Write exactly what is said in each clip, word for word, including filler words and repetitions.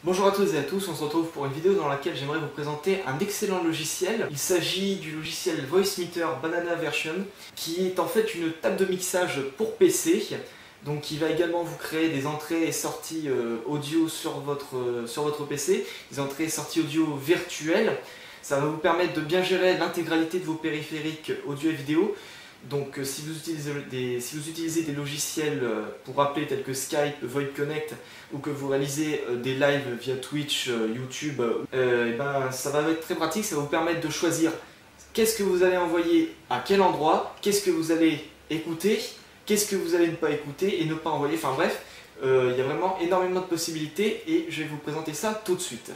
Bonjour à toutes et à tous, on se retrouve pour une vidéo dans laquelle j'aimerais vous présenter un excellent logiciel. Il s'agit du logiciel Voicemeeter Banana Version, qui est en fait une table de mixage pour P C. Donc il va également vous créer des entrées et sorties euh, audio sur votre, euh, sur votre P C, des entrées et sorties audio virtuelles. Ça va vous permettre de bien gérer l'intégralité de vos périphériques audio et vidéo. Donc euh, si, vous utilisez des, si vous utilisez des logiciels euh, pour appeler tels que Skype, Void Connect, ou que vous réalisez euh, des lives via Twitch, euh, YouTube, euh, et ben, ça va être très pratique, ça va vous permettre de choisir qu'est-ce que vous allez envoyer à quel endroit, qu'est-ce que vous allez écouter, qu'est-ce que vous allez ne pas écouter et ne pas envoyer, enfin bref, euh, il y a vraiment énormément de possibilités et je vais vous présenter ça tout de suite.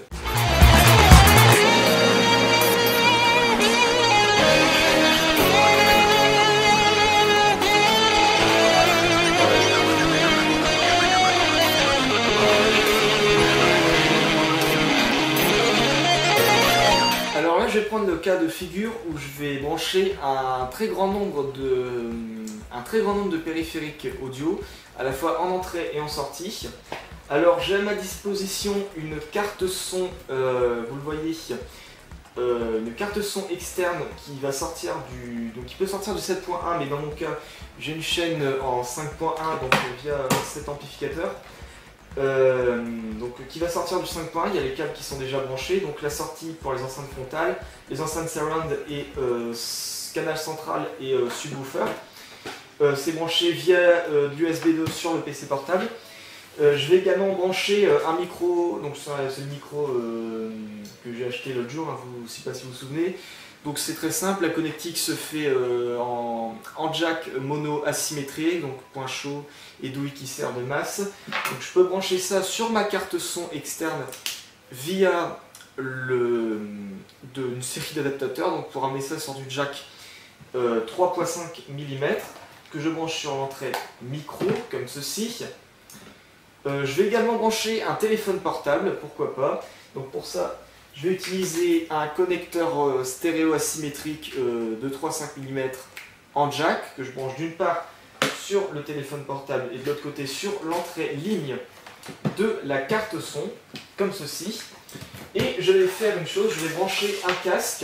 Alors là, je vais prendre le cas de figure où je vais brancher un très grand nombre de, un très grand nombre de périphériques audio, à la fois en entrée et en sortie. Alors j'ai à ma disposition une carte son, euh, vous le voyez, euh, une carte son externe qui va sortir du, donc qui peut sortir du sept point un, mais dans mon cas, j'ai une chaîne en cinq point un, donc via cet amplificateur. Euh, donc, qui va sortir du cinq point un, il y a les câbles qui sont déjà branchés, donc la sortie pour les enceintes frontales, les enceintes surround et euh, canal central et euh, subwoofer. Euh, c'est branché via euh, l'U S B deux sur le P C portable. Euh, je vais également brancher euh, un micro, donc c'est le micro euh, que j'ai acheté l'autre jour, hein, vous, je ne sais pas si vous vous souvenez. Donc c'est très simple, la connectique se fait euh, en, en jack mono asymétrique, donc point chaud et douille qui sert de masse. Donc je peux brancher ça sur ma carte son externe via le, de, une série d'adaptateurs, donc pour ramener ça sur du jack euh, trois virgule cinq millimètres que je branche sur l'entrée micro comme ceci. Euh, je vais également brancher un téléphone portable, pourquoi pas. Donc pour ça, je vais utiliser un connecteur euh, stéréo asymétrique euh, de trois virgule cinq millimètres en jack, que je branche d'une part sur le téléphone portable et de l'autre côté sur l'entrée ligne de la carte son, comme ceci. Et je vais faire une chose, je vais brancher un casque,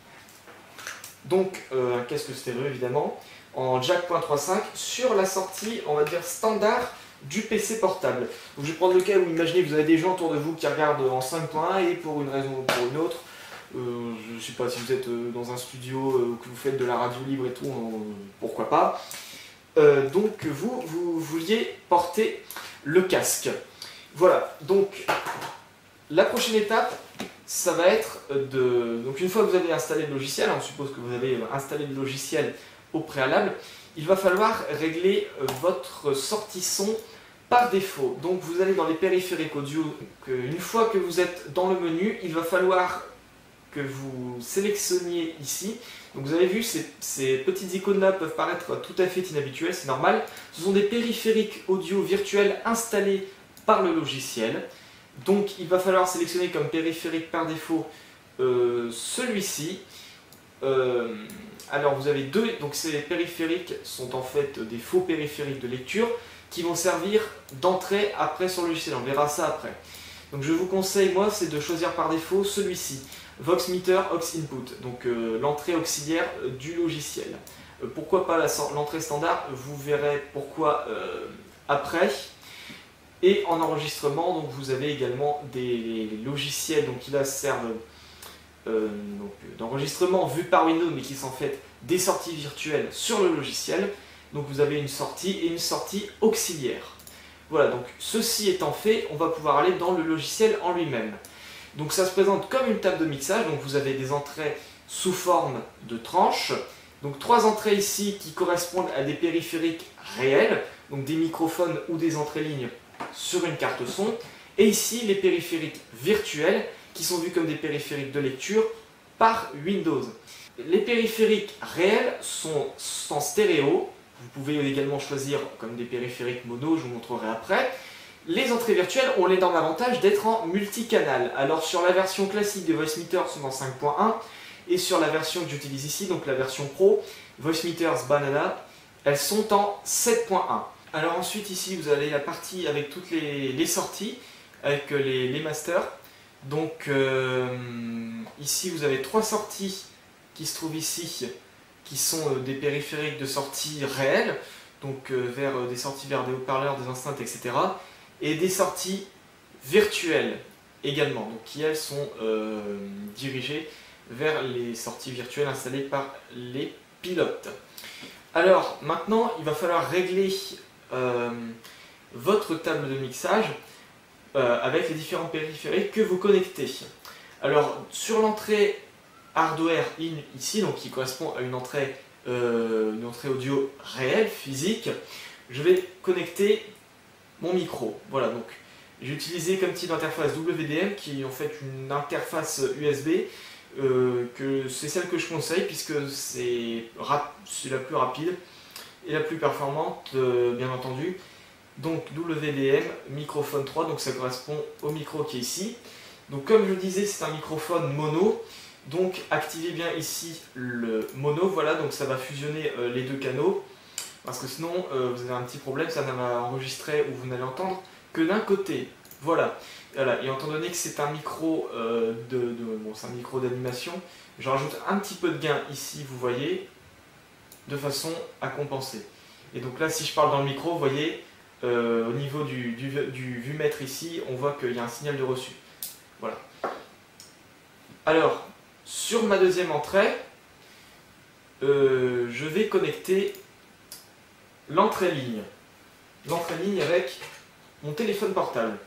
donc euh, un casque stéréo évidemment, en jack point trois virgule cinq sur la sortie, on va dire standard, du P C portable. Donc je vais prendre le cas où imaginez que vous avez des gens autour de vous qui regardent en cinq point un et pour une raison ou pour une autre, euh, je ne sais pas si vous êtes dans un studio ou euh, que vous faites de la radio libre et tout, euh, pourquoi pas. Euh, donc vous, vous vouliez porter le casque. Voilà, donc la prochaine étape, ça va être de... Donc une fois que vous avez installé le logiciel, on suppose que vous avez installé le logiciel au préalable, il va falloir régler votre sortie son par défaut. Donc vous allez dans les périphériques audio, une fois que vous êtes dans le menu, il va falloir que vous sélectionniez ici. Donc vous avez vu, ces, ces petites icônes là peuvent paraître tout à fait inhabituelles, c'est normal. Ce sont des périphériques audio virtuels installés par le logiciel. Donc il va falloir sélectionner comme périphérique par défaut euh, celui-ci. Euh, alors vous avez deux, donc ces périphériques sont en fait des faux périphériques de lecture qui vont servir d'entrée après sur le logiciel, on verra ça après. Donc je vous conseille, moi, c'est de choisir par défaut celui-ci, Voicemeter Aux Input, donc euh, l'entrée auxiliaire euh, du logiciel. Euh, pourquoi pas l'entrée standard, vous verrez pourquoi euh, après. Et en enregistrement, donc vous avez également des logiciels donc, qui là servent Euh, d'enregistrement vu par Windows mais qui sont en fait des sorties virtuelles sur le logiciel. Donc vous avez une sortie et une sortie auxiliaire. Voilà, donc ceci étant fait, on va pouvoir aller dans le logiciel en lui-même. Donc ça se présente comme une table de mixage, donc vous avez des entrées sous forme de tranches. Donc trois entrées ici qui correspondent à des périphériques réels, donc des microphones ou des entrées lignes sur une carte son. Et ici les périphériques virtuels qui sont vus comme des périphériques de lecture par Windows. Les périphériques réels sont en stéréo, vous pouvez également choisir comme des périphériques mono, je vous montrerai après. Les entrées virtuelles ont l'énorme avantage d'être en multicanal. Alors sur la version classique de Voicemeter, sont en cinq point un, et sur la version que j'utilise ici, donc la version Pro, Voicemeter Banana, elles sont en sept point un. Alors ensuite ici vous avez la partie avec toutes les, les sorties. avec les, les masters. Donc euh, ici vous avez trois sorties qui se trouvent ici, qui sont euh, des périphériques de sortie réelles, donc euh, vers euh, des sorties vers des haut-parleurs, des enceintes, et cetera. Et des sorties virtuelles également, donc qui elles sont euh, dirigées vers les sorties virtuelles installées par les pilotes. Alors maintenant il va falloir régler euh, votre table de mixage euh, avec les différents périphériques que vous connectez. Alors sur l'entrée hardware in ici, donc qui correspond à une entrée, euh, une entrée audio réelle, physique, je vais connecter mon micro. Voilà, donc j'ai utilisé comme type d'interface W D M qui est en fait une interface U S B, euh, que c'est celle que je conseille puisque c'est la plus rapide et la plus performante, euh, bien entendu. Donc W D M microphone trois, donc ça correspond au micro qui est ici. Donc comme je le disais, c'est un microphone mono, donc activez bien ici le mono, voilà, donc ça va fusionner euh, les deux canaux, parce que sinon euh, vous avez un petit problème, ça ne va enregistrer ou vous n'allez entendre que d'un côté. Voilà. Voilà, et étant donné que c'est un micro euh, de, de bon, c'est un micro d'animation, je rajoute un petit peu de gain ici, vous voyez, de façon à compenser. Et donc là, si je parle dans le micro, vous voyez, euh, au niveau du, du, du vumètre ici, on voit qu'il y a un signal de reçu. Voilà. Alors, sur ma deuxième entrée, euh, je vais connecter l'entrée ligne. L'entrée ligne avec mon téléphone portable.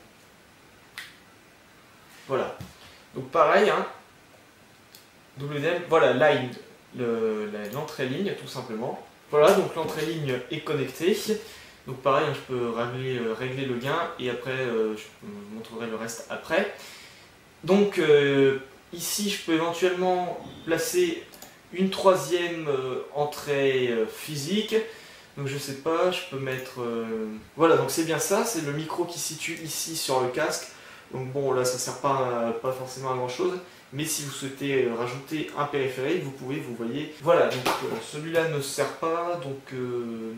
Voilà. Donc pareil, hein, W D M, voilà, line, l'entrée ligne tout simplement. Voilà, donc l'entrée ligne est connectée. Donc pareil, hein, je peux régler, euh, régler le gain et après euh, je vous montrerai le reste après. Donc euh, ici je peux éventuellement placer une troisième euh, entrée euh, physique. Donc je sais pas, je peux mettre... Euh... Voilà, donc c'est bien ça, c'est le micro qui se situe ici sur le casque. Donc bon, là ça sert pas, pas forcément à grand chose. Mais si vous souhaitez rajouter un périphérique, vous pouvez, vous voyez. Voilà, donc euh, celui-là ne sert pas, donc... Euh...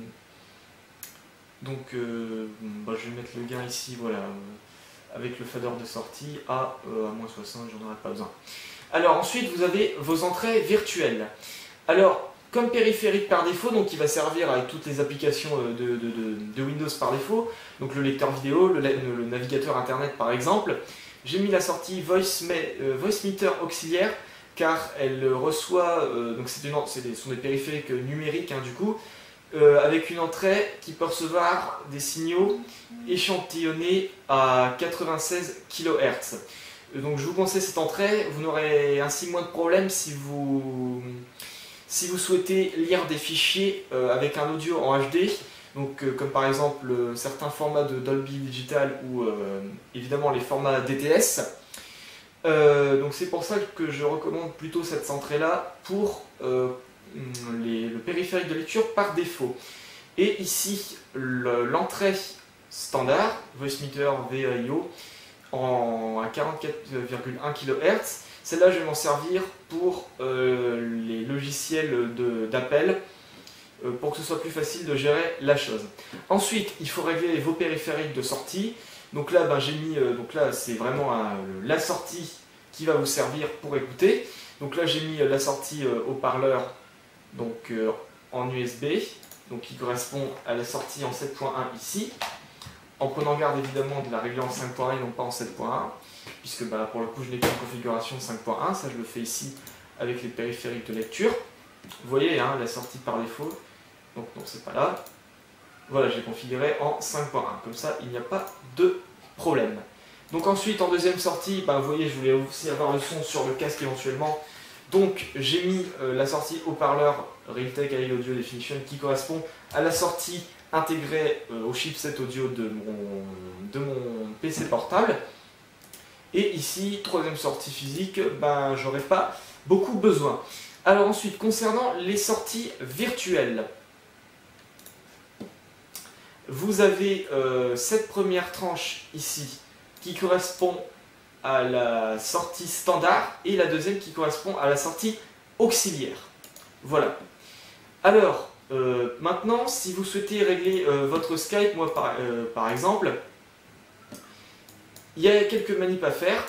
Donc euh, bah, je vais mettre le gain ici, voilà, euh, avec le fader de sortie à, euh, à moins soixante, j'en aurai pas besoin. Alors ensuite vous avez vos entrées virtuelles. Alors comme périphérique par défaut, donc il va servir avec toutes les applications de, de, de, de Windows par défaut, donc le lecteur vidéo, le, le navigateur internet par exemple, j'ai mis la sortie Voice, euh, Voice Meter auxiliaire car elle reçoit, euh, donc c'est ce sont des périphériques numériques hein, du coup, Euh, avec une entrée qui peut recevoir des signaux échantillonnés à quatre-vingt-seize kilohertz. Euh, donc je vous conseille cette entrée, vous n'aurez ainsi moins de problèmes si vous, si vous souhaitez lire des fichiers euh, avec un audio en H D, donc, euh, comme par exemple euh, certains formats de Dolby Digital ou euh, évidemment les formats D T S. Euh, donc c'est pour ça que je recommande plutôt cette entrée-là pour euh, Les, le périphérique de lecture par défaut. Et ici, l'entrée standard, Voice Meter V A I O, en, à quarante-quatre virgule un kilohertz, celle-là je vais m'en servir pour euh, les logiciels d'appel, euh, pour que ce soit plus facile de gérer la chose. Ensuite, il faut régler vos périphériques de sortie. Donc là, ben, j'ai mis, euh, donc là c'est vraiment un, la sortie qui va vous servir pour écouter. Donc là j'ai mis la sortie euh, haut-parleur donc euh, en U S B, donc qui correspond à la sortie en sept point un ici, en prenant garde évidemment de la régler en cinq point un et non pas en sept point un, puisque bah, pour le coup je n'ai qu'une configuration cinq point un, ça je le fais ici avec les périphériques de lecture. Vous voyez hein, la sortie par défaut, donc non c'est pas là, voilà j'ai configuré en cinq point un, comme ça il n'y a pas de problème. Donc ensuite en deuxième sortie, bah, vous voyez je voulais aussi avoir le son sur le casque éventuellement. Donc j'ai mis euh, la sortie haut-parleur Realtek High Audio Definition qui correspond à la sortie intégrée euh, au chipset audio de mon, de mon P C portable. Et ici, troisième sortie physique, ben j'aurais pas beaucoup besoin. Alors ensuite, concernant les sorties virtuelles, vous avez euh, cette première tranche ici qui correspond à la sortie standard et la deuxième qui correspond à la sortie auxiliaire. Voilà. Alors, euh, maintenant, si vous souhaitez régler euh, votre Skype, moi par, euh, par exemple, il y a quelques manips à faire.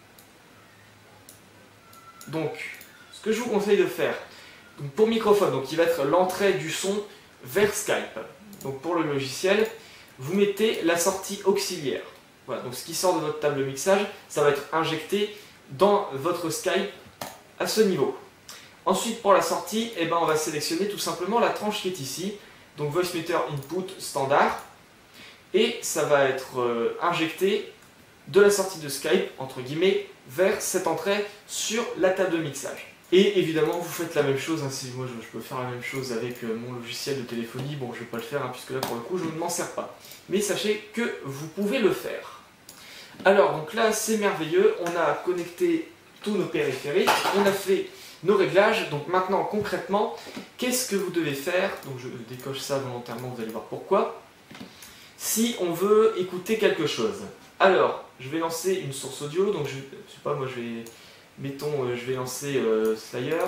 Donc, ce que je vous conseille de faire, donc pour microphone, donc il va être l'entrée du son vers Skype. Donc pour le logiciel, vous mettez la sortie auxiliaire. Voilà, donc ce qui sort de votre table de mixage, ça va être injecté dans votre Skype à ce niveau. Ensuite, pour la sortie, eh ben, on va sélectionner tout simplement la tranche qui est ici, donc Voice Meter Input standard, et ça va être euh, injecté de la sortie de Skype, entre guillemets, vers cette entrée sur la table de mixage. Et évidemment, vous faites la même chose, hein, si moi je, je peux faire la même chose avec euh, mon logiciel de téléphonie, bon je ne vais pas le faire, hein, puisque là pour le coup je ne m'en sers pas. Mais sachez que vous pouvez le faire. Alors, donc là c'est merveilleux, on a connecté tous nos périphériques, on a fait nos réglages, donc maintenant concrètement, qu'est-ce que vous devez faire? Donc je décoche ça volontairement, vous allez voir pourquoi. Si on veut écouter quelque chose. Alors, je vais lancer une source audio, donc je, je sais pas, moi je vais, mettons, euh, je vais lancer euh, Slayer.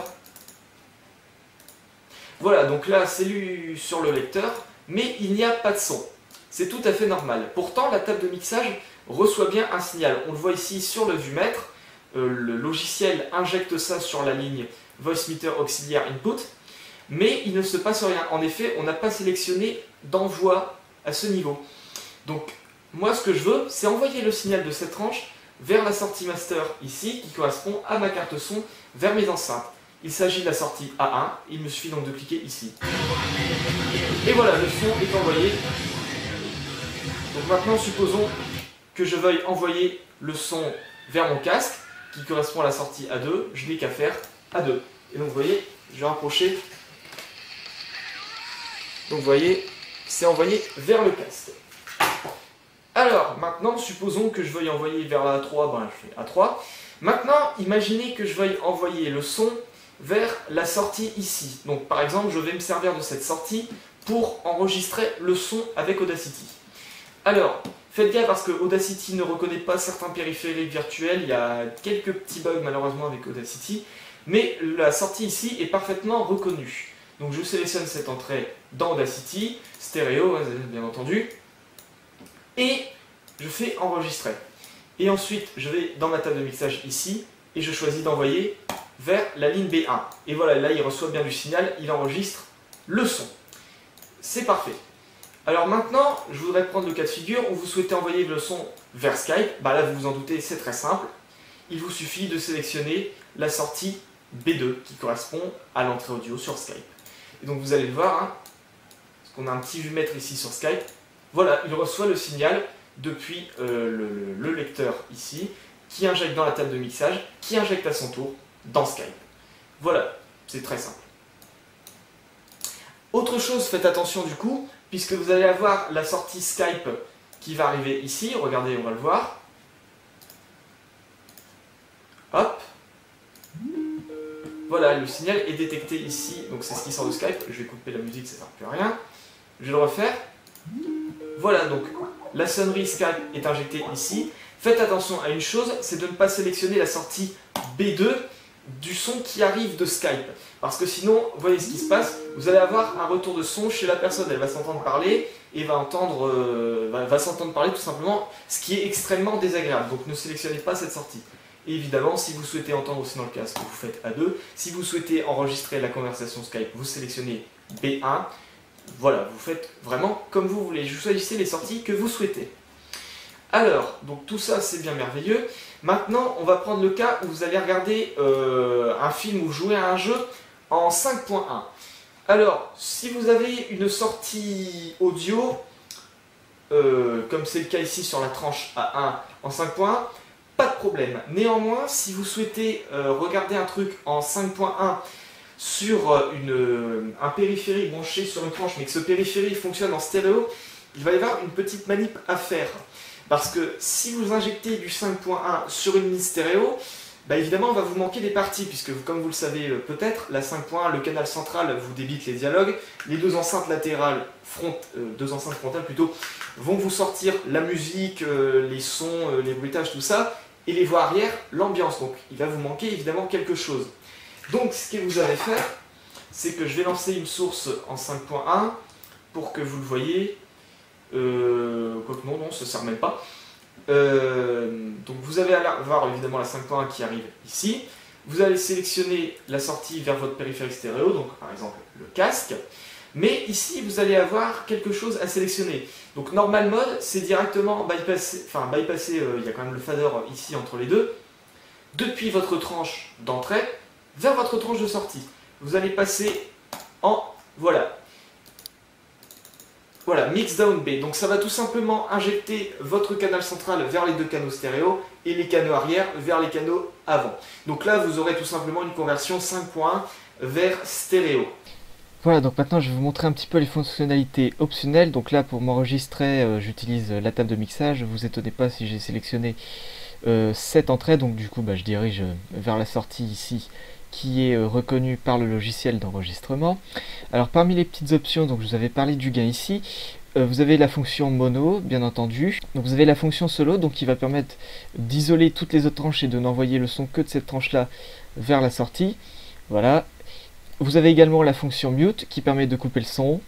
Voilà, donc là c'est lu sur le lecteur, mais il n'y a pas de son. C'est tout à fait normal. Pourtant, la table de mixage reçoit bien un signal. On le voit ici sur le vumètre, euh, le logiciel injecte ça sur la ligne Voice Meter Auxiliaire Input, mais il ne se passe rien. En effet, on n'a pas sélectionné d'envoi à ce niveau. Donc, moi, ce que je veux, c'est envoyer le signal de cette tranche vers la sortie master ici, qui correspond à ma carte son, vers mes enceintes. Il s'agit de la sortie A un, il me suffit donc de cliquer ici. Et voilà, le son est envoyé. Donc maintenant, supposons que je veuille envoyer le son vers mon casque, qui correspond à la sortie A deux, je n'ai qu'à faire A deux. Et donc, vous voyez, je vais rapprocher. Donc, vous voyez, c'est envoyé vers le casque. Alors, maintenant, supposons que je veuille envoyer vers la A trois, ben je fais A trois. Maintenant, imaginez que je veuille envoyer le son vers la sortie ici. Donc, par exemple, je vais me servir de cette sortie pour enregistrer le son avec Audacity. Alors, faites gaffe parce que Audacity ne reconnaît pas certains périphériques virtuels, il y a quelques petits bugs malheureusement avec Audacity, mais la sortie ici est parfaitement reconnue. Donc, je sélectionne cette entrée dans Audacity, stéréo, bien entendu. Et je fais enregistrer. Et ensuite, je vais dans ma table de mixage ici, et je choisis d'envoyer vers la ligne B un. Et voilà, là il reçoit bien du signal, il enregistre le son. C'est parfait. Alors maintenant, je voudrais prendre le cas de figure où vous souhaitez envoyer le son vers Skype. Bah là, vous vous en doutez, c'est très simple. Il vous suffit de sélectionner la sortie B deux, qui correspond à l'entrée audio sur Skype. Et donc vous allez le voir, hein, parce qu'on a un petit vumètre ici sur Skype. Voilà, il reçoit le signal depuis euh, le, le, le lecteur ici, qui injecte dans la table de mixage, qui injecte à son tour dans Skype. Voilà, c'est très simple. Autre chose, faites attention du coup, puisque vous allez avoir la sortie Skype qui va arriver ici. Regardez, on va le voir. Hop. Voilà, le signal est détecté ici, donc c'est ce qui sort de Skype. Je vais couper la musique, ça ne sert plus à rien. Je vais le refaire. Voilà, donc la sonnerie Skype est injectée ici. Faites attention à une chose, c'est de ne pas sélectionner la sortie B deux du son qui arrive de Skype. Parce que sinon, vous voyez ce qui se passe, vous allez avoir un retour de son chez la personne. Elle va s'entendre parler et va, entendre, euh, va, va s'entendre parler tout simplement, ce qui est extrêmement désagréable. Donc ne sélectionnez pas cette sortie. Et évidemment, si vous souhaitez entendre aussi dans le casque, vous faites A deux. Si vous souhaitez enregistrer la conversation Skype, vous sélectionnez B un. Voilà, vous faites vraiment comme vous voulez. Vous choisissez les sorties que vous souhaitez. Alors, donc tout ça c'est bien merveilleux. Maintenant, on va prendre le cas où vous allez regarder euh, un film ou jouer à un jeu en cinq point un. Alors, si vous avez une sortie audio, euh, comme c'est le cas ici sur la tranche A un en cinq point un, pas de problème. Néanmoins, si vous souhaitez euh, regarder un truc en cinq point un sur une, un périphérique branché sur une tranche, mais que ce périphérique fonctionne en stéréo, il va y avoir une petite manip à faire. Parce que si vous injectez du cinq point un sur une ligne stéréo, bah évidemment, il va vous manquer des parties, puisque comme vous le savez peut-être, la cinq point un, le canal central vous débite les dialogues, les deux enceintes latérales, front, euh, deux enceintes frontales plutôt, vont vous sortir la musique, euh, les sons, euh, les bruitages, tout ça, et les voix arrière, l'ambiance. Donc il va vous manquer évidemment quelque chose. Donc ce que vous allez faire, c'est que je vais lancer une source en cinq point un pour que vous le voyez. Euh, quoique non, non, ça ne sert même pas. Euh, donc vous allez avoir évidemment la cinq point un qui arrive ici. Vous allez sélectionner la sortie vers votre périphérique stéréo, donc par exemple le casque. Mais ici, vous allez avoir quelque chose à sélectionner. Donc normal mode, c'est directement bypasser, enfin bypasser, euh, il y a quand même le fader ici entre les deux, depuis votre tranche d'entrée vers votre tranche de sortie. Vous allez passer en, voilà, voilà, mix down B. Donc ça va tout simplement injecter votre canal central vers les deux canaux stéréo et les canaux arrière vers les canaux avant. Donc là, vous aurez tout simplement une conversion cinq point un vers stéréo. Voilà, donc maintenant je vais vous montrer un petit peu les fonctionnalités optionnelles. Donc là, pour m'enregistrer, euh, j'utilise la table de mixage. Ne vous étonnez pas si j'ai sélectionné euh, cette entrée. Donc du coup, bah, je dirige vers la sortie ici, qui est euh, reconnue par le logiciel d'enregistrement. Alors parmi les petites options, donc je vous avais parlé du gain ici. Euh, vous avez la fonction mono, bien entendu. Donc vous avez la fonction solo, donc qui va permettre d'isoler toutes les autres tranches et de n'envoyer le son que de cette tranche-là vers la sortie. Voilà. Vous avez également la fonction mute qui permet de couper le son.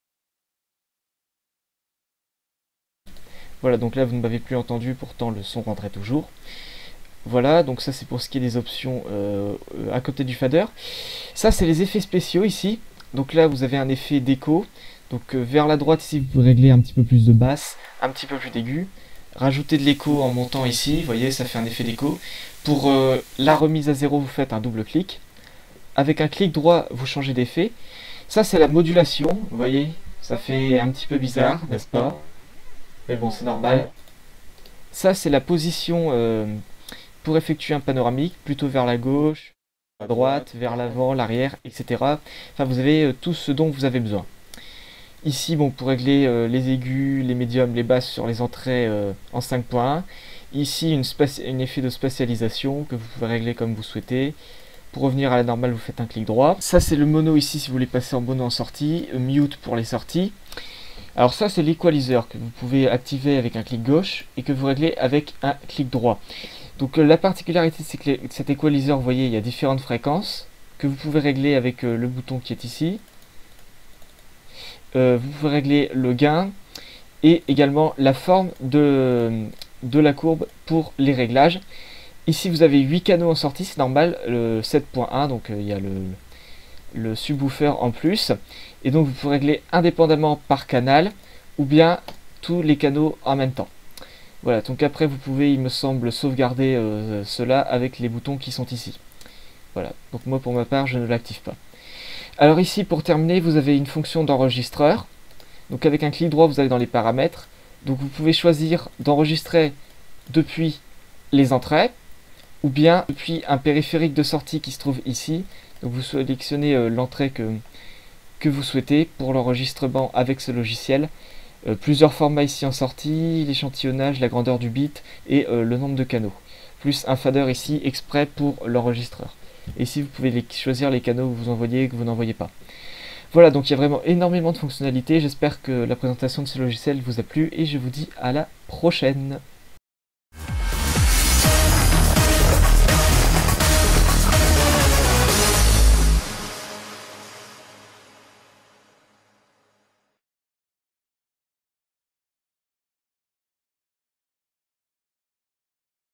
Voilà, donc là vous ne m'avez plus entendu, pourtant le son rentrait toujours. Voilà, donc ça c'est pour ce qui est des options euh, à côté du fader. Ça c'est les effets spéciaux ici. Donc là vous avez un effet d'écho. Donc euh, vers la droite ici vous pouvez régler un petit peu plus de basse, un petit peu plus d'aigu. Rajouter de l'écho en montant ici, vous voyez ça fait un effet d'écho. Pour euh, la remise à zéro vous faites un double clic. Avec un clic droit, vous changez d'effet. Ça, c'est la modulation. Vous voyez, ça fait un petit peu bizarre, n'est-ce pas? Mais bon, c'est normal. Ça, c'est la position euh, pour effectuer un panoramique, plutôt vers la gauche, à droite, vers l'avant, l'arrière, et cetera. Enfin, vous avez euh, tout ce dont vous avez besoin. Ici, bon, pour régler euh, les aigus, les médiums, les basses sur les entrées euh, en cinq point un. Ici, une, une effet de spatialisation que vous pouvez régler comme vous souhaitez. Pour revenir à la normale, vous faites un clic droit. Ça, c'est le mono ici si vous voulez passer en mono en sortie. Mute pour les sorties. Alors ça, c'est l'equalizer que vous pouvez activer avec un clic gauche et que vous réglez avec un clic droit. Donc euh, la particularité, c'est que cet equalizer, vous voyez, il y a différentes fréquences que vous pouvez régler avec euh, le bouton qui est ici. Euh, vous pouvez régler le gain et également la forme de, de la courbe pour les réglages. Ici vous avez huit canaux en sortie, c'est normal, le sept point un, donc euh, il y a le, le subwoofer en plus. Et donc vous pouvez régler indépendamment par canal ou bien tous les canaux en même temps. Voilà, donc après vous pouvez, il me semble, sauvegarder euh, cela avec les boutons qui sont ici. Voilà, donc moi pour ma part je ne l'active pas. Alors ici pour terminer vous avez une fonction d'enregistreur. Donc avec un clic droit vous allez dans les paramètres. Donc vous pouvez choisir d'enregistrer depuis les entrées ou bien depuis un périphérique de sortie qui se trouve ici. Donc vous sélectionnez euh, l'entrée que, que vous souhaitez pour l'enregistrement avec ce logiciel. Euh, plusieurs formats ici en sortie, l'échantillonnage, la grandeur du bit et euh, le nombre de canaux. Plus un fader ici exprès pour l'enregistreur. Et ici vous pouvez les, choisir les canaux que vous envoyez et que vous n'envoyez pas. Voilà, donc il y a vraiment énormément de fonctionnalités. J'espère que la présentation de ce logiciel vous a plu et je vous dis à la prochaine.